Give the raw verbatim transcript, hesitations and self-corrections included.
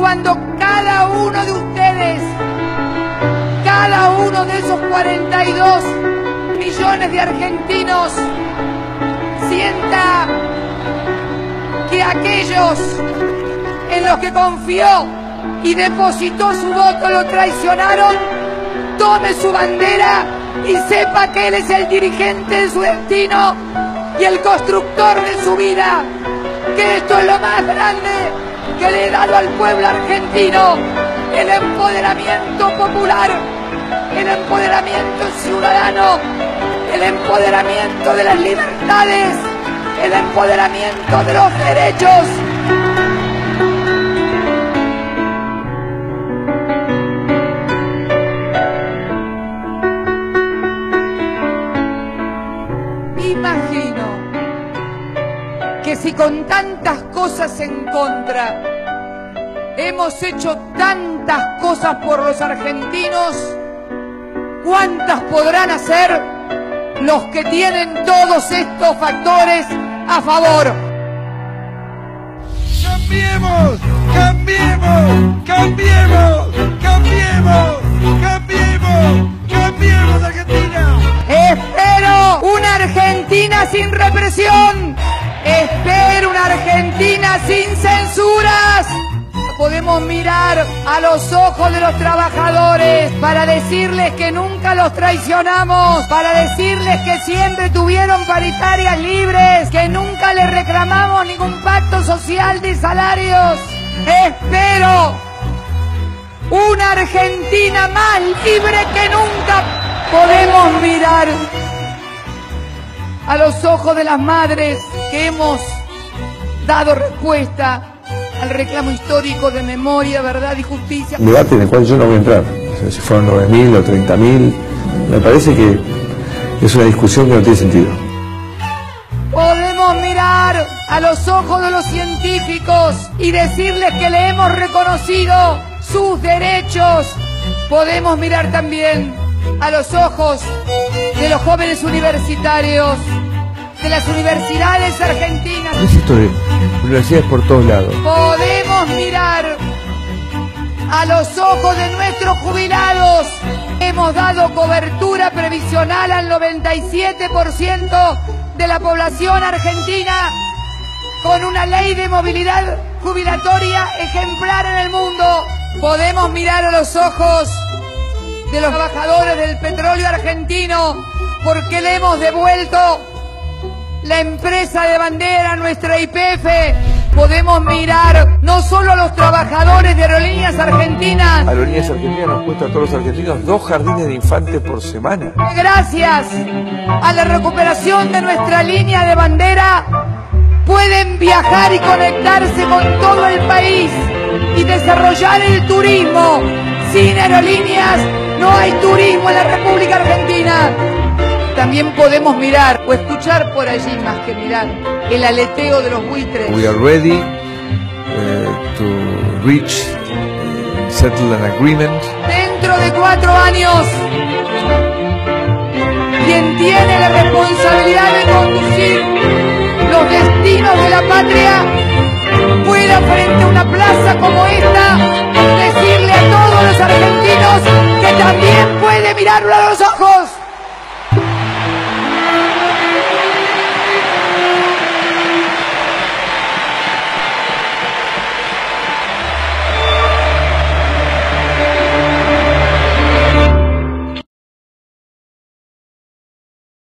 cuando cada uno de ustedes, cada uno de esos cuarenta y dos millones de argentinos, sienta que aquellos en los que confió y depositó su voto lo traicionaron, tome su bandera y sepa que él es el dirigente de su destino y el constructor de su vida, que esto es lo más grande que le he dado al pueblo argentino, el empoderamiento popular, el empoderamiento ciudadano, el empoderamiento de las libertades, el empoderamiento de los derechos. Imagino que si con tantas cosas en contra hemos hecho tantas cosas por los argentinos, ¿cuántas podrán hacer los que tienen todos estos factores a favor? ¡Cambiemos! ¡Cambiemos! ¡Cambiemos! ¡Cambiemos! ¡Cambiemos! ¡Cambiemos, Argentina! Espero una Argentina sin represión. Espero una Argentina sin censuras. Podemos mirar a los ojos de los trabajadores para decirles que nunca los traicionamos, para decirles que siempre tuvieron paritarias libres, que nunca les reclamamos ningún pacto social de salarios. Espero una Argentina más libre que nunca. Podemos mirar a los ojos de las madres que hemos dado respuesta al reclamo histórico de memoria, verdad y justicia. Un debate en el cual yo no voy a entrar, o sea, si fueron nueve mil o treinta mil, me parece que es una discusión que no tiene sentido. Podemos mirar a los ojos de los científicos y decirles que le hemos reconocido sus derechos. Podemos mirar también a los ojos de los jóvenes universitarios, de las universidades argentinas. ¿Qué es esto de universidades por todos lados? Podemos mirar a los ojos de nuestros jubilados. Hemos dado cobertura previsional al noventa y siete por ciento de la población argentina con una ley de movilidad jubilatoria ejemplar en el mundo. Podemos mirar a los ojos de los trabajadores del petróleo argentino porque le hemos devuelto la empresa de bandera, nuestra Y P F. Podemos mirar no solo a los trabajadores de Aerolíneas Argentinas. Aerolíneas Argentinas nos cuesta a todos los argentinos dos jardines de infantes por semana. Gracias a la recuperación de nuestra línea de bandera, pueden viajar y conectarse con todo el país y desarrollar el turismo. Sin aerolíneas no hay turismo en la República Argentina. También podemos mirar o escuchar por allí, más que mirar, el aleteo de los buitres. We are ready uh, to reach, uh, settle an agreement. Dentro de cuatro años, quien tiene la responsabilidad de conducir los destinos de la patria pueda frente a una plaza como esta decirle a todos los argentinos que también puede mirarlo a los ojos.